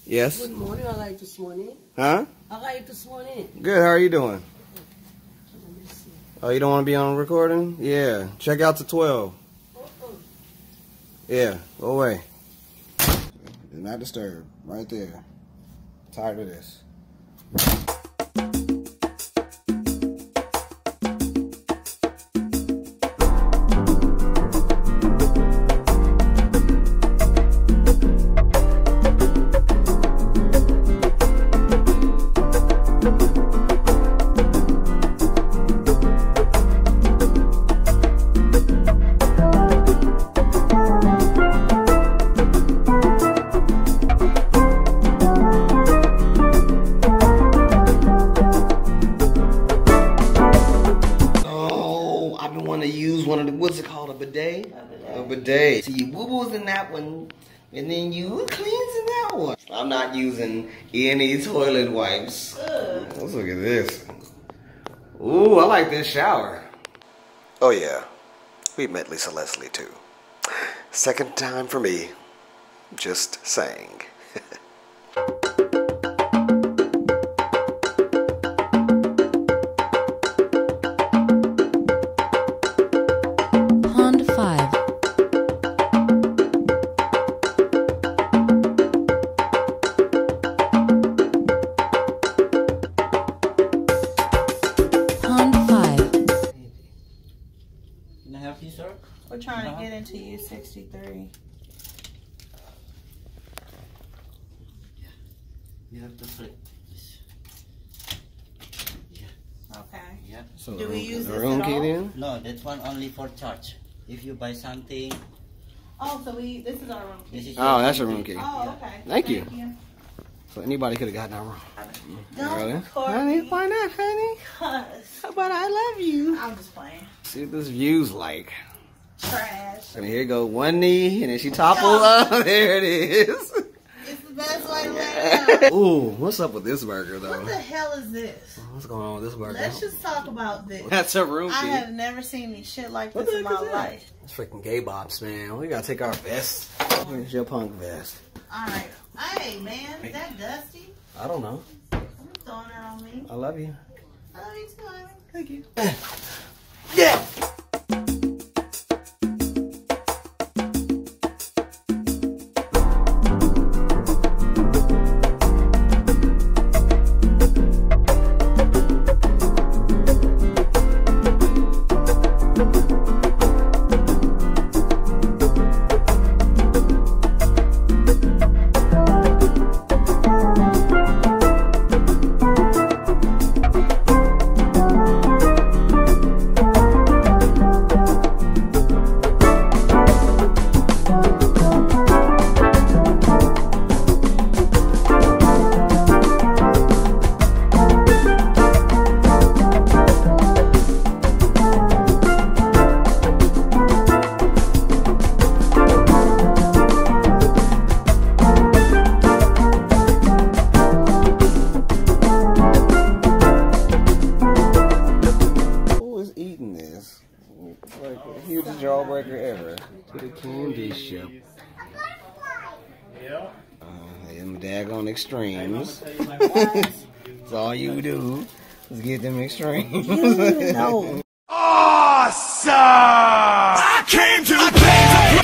Yes? Good morning. I like this morning. Huh? I like this morning. Good. How are you doing? Oh, you don't want to be on recording? Yeah. Check out to 12. Yeah. Go away. Do not disturb. Right there. Tired of this. What's it called? A bidet? A bidet. So you boo-boos in that one, and then you cleans in that one. I'm not using any toilet wipes. Let's look at this. Ooh, I like this shower. Oh yeah, we met Lisa Leslie too. Second time for me. Just saying. We're trying to get into U63. You have to flip this. Yeah. Okay. Yeah. So do we use this room at key all? then? No, that's one only for charge. If you buy something. Oh, so this is our room key. This is Oh, that's your room key. Oh, okay. Thank you. So anybody could have gotten that wrong. No, Really? Courtney. Honey, why not, honey? How about I love you? I'm just playing. See what this view's like. Trash. And here go one knee, and then she topples up. There it is. It's the best way to lay down. Ooh, what's up with this burger, though? What the hell is this? What's going on with this burger? Let's just talk about this. That's a room key. I have never seen any shit like What this the in heck my is that? life. It's freaking gay bops, man. We gotta take our vest. Here's your punk vest. Alright. Hey, man. Is that dusty? I don't know. I'm throwing it on me. I love you. I love you too, honey. Thank you. Yeah! Jawbreaker ever to the candy shop. Them daggone extremes. That's all you do is get them extremes. No. Awesome! I came to play.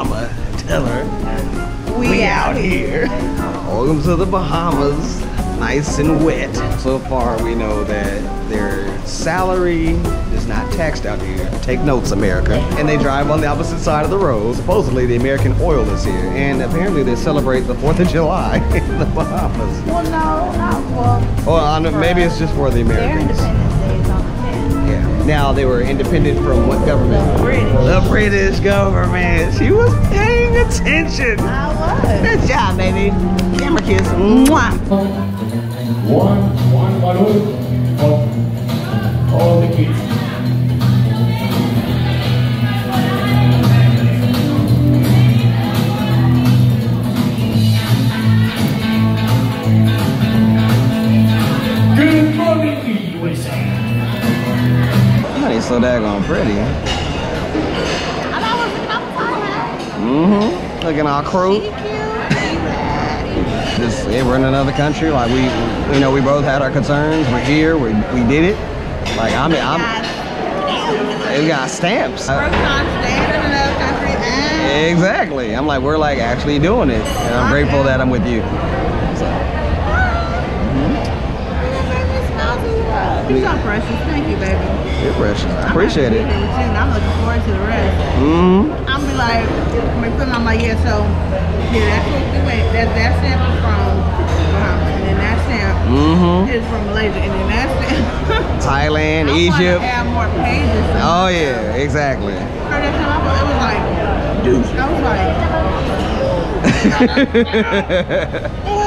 mama. Tell her we out here. Welcome to the Bahamas. Nice and wet. So far we know that their salary is not taxed out here. Take notes, America. And they drive on the opposite side of the road. Supposedly the American oil is here. And apparently they celebrate the 4th of July in the Bahamas. Well, no, not well. Maybe it's just for the Americans. Their Independence Day is on the 10th. Yeah. Now they were independent from what government? The British government. She was paying attention. I was. Good job, baby. Camera kiss. Mwah. One balloon of all the kids. Good morning, USA. Honey, so daggone pretty. Mm-hmm. Looking all crew. Just we're in another country. Like we both had our concerns. We're here. We did it. Like we got stamps. First time staying in another country. Exactly. I'm like, we're like actually doing it, and I'm grateful that I'm with you. So. You're so precious. Thank you, baby. You're precious. I appreciate it. I'm looking forward to the rest. I'm be like, I'm like, yeah, so yeah, that's what we went. That stamp is from Bahamas, and then that stamp is from Malaysia, and then that stamp Thailand, I Egypt. Want to add more pages. Oh yeah, exactly. For that time, it was like, dude, I was like,